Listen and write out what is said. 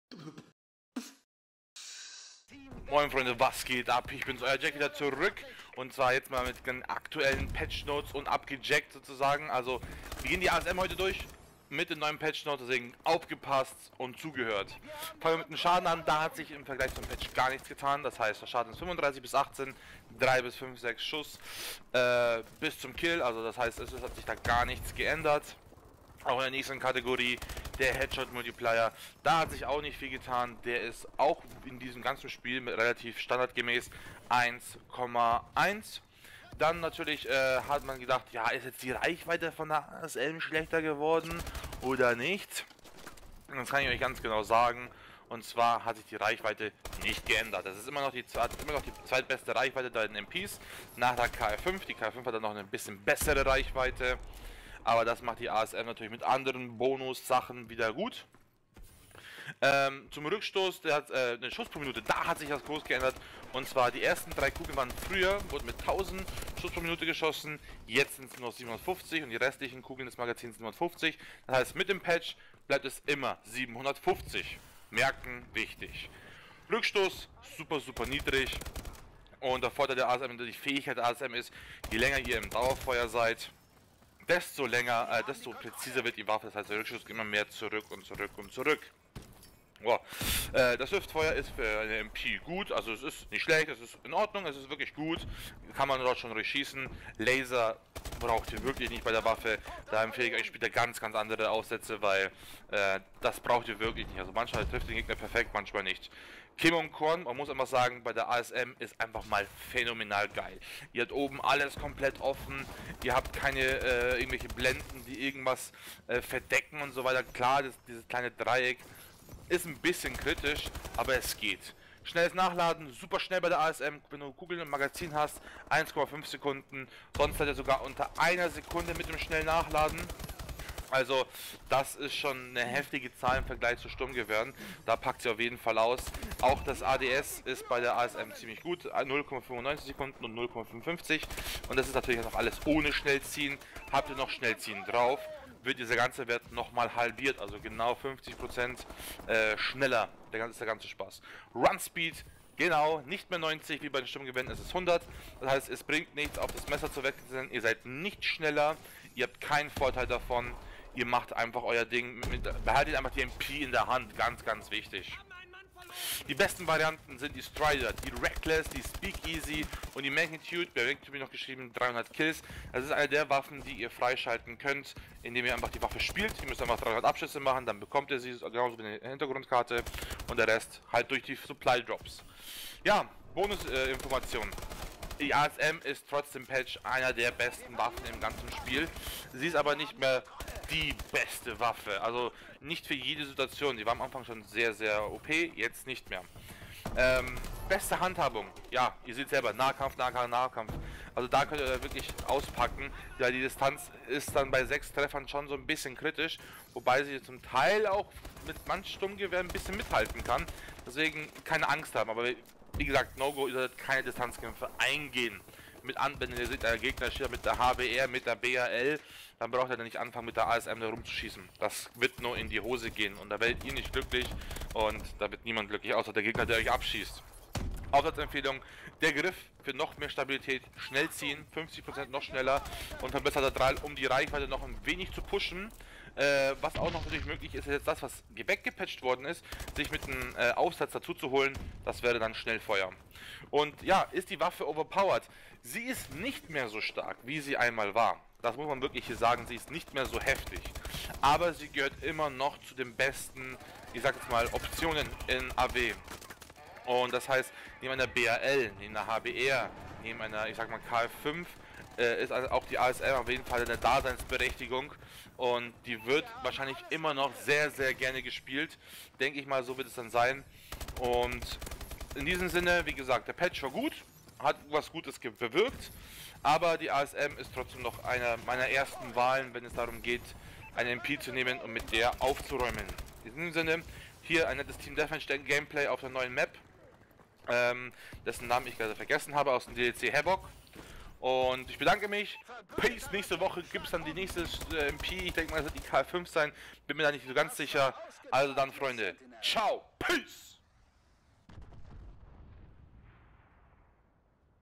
Moin Freunde, was geht ab? Ich bin's, euer Jack, wieder zurück. Und zwar jetzt mal mit den aktuellen Patch Notes und abgejackt sozusagen. Also, wir gehen die ASM heute durch mit den neuen Patch Notes, deswegen aufgepasst und zugehört. Fangen wir mit dem Schaden an, da hat sich im Vergleich zum Patch gar nichts getan. Das heißt, der Schaden ist 35 bis 18, 3 bis 5, 6 Schuss bis zum Kill. Also das heißt, es hat sich da gar nichts geändert. Auch in der nächsten Kategorie, der Headshot Multiplier, da hat sich auch nicht viel getan. Der ist auch in diesem ganzen Spiel relativ standardgemäß 1,1. Dann natürlich hat man gedacht, ja, ist jetzt die Reichweite von der ASM schlechter geworden oder nicht? Das kann ich euch ganz genau sagen. Und zwar hat sich die Reichweite nicht geändert. Das ist immer noch die zweitbeste Reichweite bei den MPs nach der KF5. Die KF5 hat dann noch eine bisschen bessere Reichweite. Aber das macht die ASM natürlich mit anderen Bonus-Sachen wieder gut. Zum Rückstoß, der hat eine Schuss pro Minute, da hat sich das groß geändert. Und zwar die ersten 3 Kugeln waren früher, wurden mit 1000 Schuss pro Minute geschossen. Jetzt sind es nur 750 und die restlichen Kugeln des Magazins 750. Das heißt, mit dem Patch bleibt es immer 750. Merken, wichtig. Rückstoß, super niedrig. Und der Vorteil der ASM, die Fähigkeit der ASM ist, je länger ihr im Dauerfeuer seid, desto präziser wird die Waffe. Das heißt, der Rückschuss geht immer mehr zurück und zurück. Oh. Das Hüftfeuer ist für eine MP gut, also es ist nicht schlecht, es ist in Ordnung, es ist wirklich gut, kann man dort schon durchschießen. Laser braucht ihr wirklich nicht bei der Waffe, da empfehle ich euch später ganz andere Aufsätze, weil das braucht ihr wirklich nicht. Also manchmal trifft den Gegner perfekt, manchmal nicht. Kim und Korn, man muss einfach sagen, bei der ASM ist einfach mal phänomenal geil. Ihr habt oben alles komplett offen, ihr habt keine irgendwelche Blenden, die irgendwas verdecken und so weiter. Klar, dieses kleine Dreieck ist ein bisschen kritisch, aber es geht. Schnelles Nachladen, super schnell bei der ASM, wenn du Kugeln im Magazin hast, 1,5 Sekunden, sonst hat er sogar unter einer Sekunde mit dem schnellen Nachladen. Also das ist schon eine heftige Zahl im Vergleich zu Sturmgewehren, da packt sie auf jeden Fall aus. Auch das ADS ist bei der ASM ziemlich gut, 0,95 Sekunden und 0,55 und das ist natürlich noch alles ohne Schnellziehen. Habt ihr noch Schnellziehen drauf, wird dieser ganze Wert nochmal halbiert, also genau 50% schneller, der ganze Spaß. Run Speed, genau, nicht mehr 90 wie bei den Sturmgewehren, es ist 100, das heißt, es bringt nichts, auf das Messer zu wechseln, ihr seid nicht schneller, ihr habt keinen Vorteil davon, ihr macht einfach euer Ding, behaltet einfach die MP in der Hand, ganz wichtig. Die besten Varianten sind die Strider, die Reckless, die Speakeasy und die Magnitude. Bei Magnitude noch geschrieben 300 Kills. Das ist eine der Waffen, die ihr freischalten könnt, indem ihr einfach die Waffe spielt. Ihr müsst einfach 300 Abschüsse machen, dann bekommt ihr sie genauso wie eine Hintergrundkarte und der Rest halt durch die Supply Drops. Ja, Bonusinformationen. Die ASM ist trotzdem Patch einer der besten Waffen im ganzen Spiel. Sie ist aber nicht mehr die beste Waffe. Also nicht für jede Situation. Die war am Anfang schon sehr OP, jetzt nicht mehr. Beste Handhabung. Ja, ihr seht selber, Nahkampf. Also da könnt ihr wirklich auspacken. Ja, die Distanz ist dann bei 6 Treffern schon so ein bisschen kritisch. Wobei sie zum Teil auch mit manchen Sturmgewehren ein bisschen mithalten kann. Deswegen keine Angst haben. Aber wie gesagt, No-Go, ihr solltet keine Distanzkämpfe eingehen. Wenn ihr seht, der Gegner steht mit der HBR, mit der BAL, dann braucht er nicht anfangen mit der ASM da rumzuschießen. Das wird nur in die Hose gehen und da werdet ihr nicht glücklich und da wird niemand glücklich, außer der Gegner, der euch abschießt. Aufsatzempfehlung, der Griff für noch mehr Stabilität, schnell ziehen, 50% noch schneller und verbesserter Drahl, um die Reichweite noch ein wenig zu pushen. Was auch noch natürlich möglich ist, ist jetzt das, was weggepatcht worden ist, sich mit einem Aufsatz dazu zu holen, das wäre dann Schnellfeuer. Und ja, ist die Waffe overpowered? Sie ist nicht mehr so stark, wie sie einmal war. Das muss man wirklich hier sagen, sie ist nicht mehr so heftig. Aber sie gehört immer noch zu den besten, ich sag jetzt mal, Optionen in AW. Und das heißt, neben einer BAL, neben einer HBR, neben einer, ich sag mal, KF5, ist also auch die ASM auf jeden Fall eine Daseinsberechtigung. Und die wird wahrscheinlich immer noch sehr gerne gespielt. Denke ich mal, so wird es dann sein. Und in diesem Sinne, wie gesagt, der Patch war gut, hat was Gutes bewirkt. Aber die ASM ist trotzdem noch einer meiner ersten Wahlen, wenn es darum geht, eine MP zu nehmen und mit der aufzuräumen. In diesem Sinne, hier ein nettes Team Deathmatch Gameplay auf der neuen Map, dessen Namen ich gerade vergessen habe, aus dem DLC Havoc. Und ich bedanke mich. Peace. Nächste Woche gibt es dann die nächste MP. Ich denke mal, es wird die K5 sein. Bin mir da nicht so ganz sicher. Also dann, Freunde. Ciao. Peace.